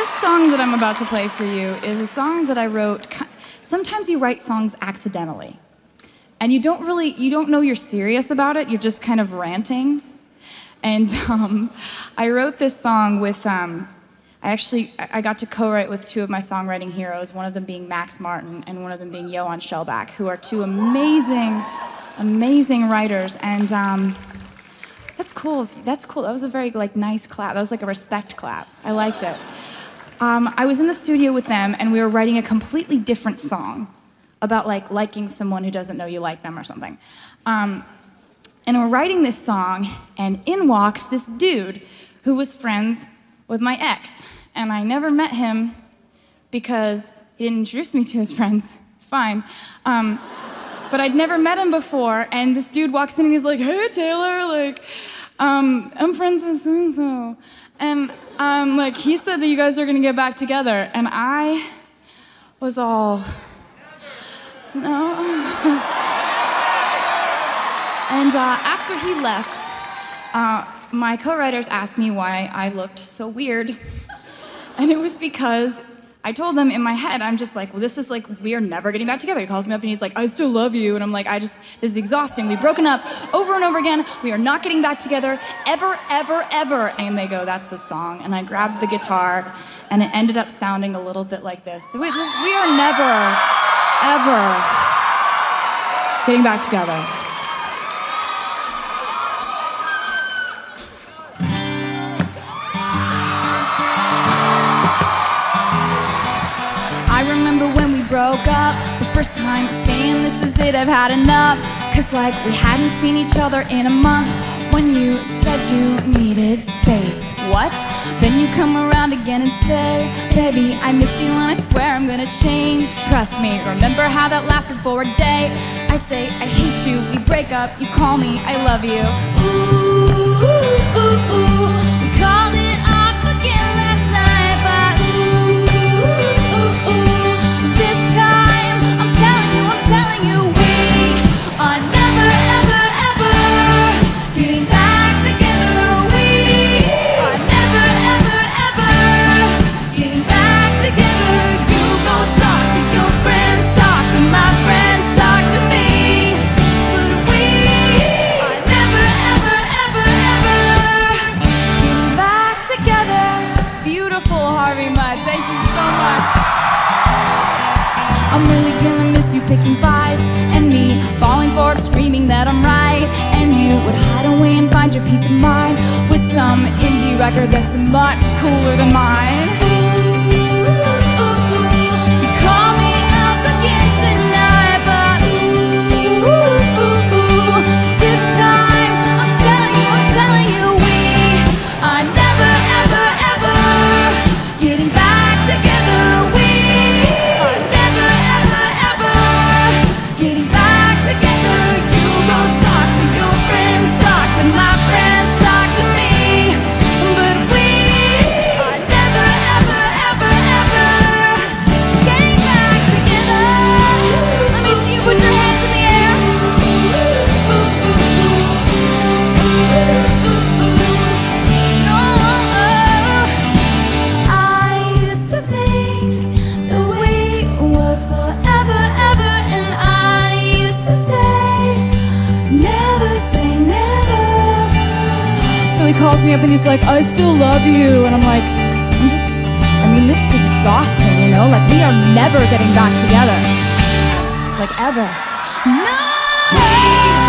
song that I'm about to play for you is a song that I wrote. Sometimes you write songs accidentally, and you don't know you're serious about it. You're just kind of ranting. And I wrote this song with, I got to co-write with two of my songwriting heroes, one of them being Max Martin and one of them being Johan Shellback, who are two amazing, amazing writers. And that's cool. That's cool. That was a very nice clap. That was like a respect clap. I liked it. I was in the studio with them, and we were writing a completely different song about liking someone who doesn't know you like them or something. And we're writing this song, and in walks this dude who was friends with my ex. And I never met him because he didn't introduce me to his friends. It's fine. But I'd never met him before, and this dude walks in and he's like, "Hey, Taylor, I'm friends with so-and-so." And he said that you guys are gonna get back together. And I was all, no. And after he left, my co-writers asked me why I looked so weird. And it was because I told them in my head, I'm just like, well, this is we are never getting back together. He calls me up and he's like, "I still love you." And I'm like, this is exhausting. We've broken up over and over again. We are not getting back together ever, ever, ever. And they go, "That's a song." And I grabbed the guitar and it ended up sounding a little bit like this. We are never, ever getting back together. I remember when we broke up, the first time saying "this is it, I've had enough." Cause we hadn't seen each other in a month, when you said you needed space. What? Then you come around again and say, "Baby, I miss you and I swear I'm gonna change. Trust me." Remember how that lasted for a day? I say, "I hate you," we break up, you call me, "I love you." Ooh, ooh, ooh, ooh. We called it off again last night, but I'm really gonna miss you picking fights, and me falling for it, screaming that I'm right. And you would hide away and find your peace of mind with some indie record that's much cooler than mine. You call me up again tonight, but this time I'm telling you, we are never, ever, ever getting back together. We are never, ever, ever getting back together. You go talk to your friends, talk to my friends, talk to me, but we are never, ever, ever, ever getting back together. Let me see you put your hands in the air. I used to think that we were forever, ever, and I used to say, never say never. So he calls me up and he's like, "I still love you." And I'm like, this is exhausting, you know? We are never getting back together. Ever. No!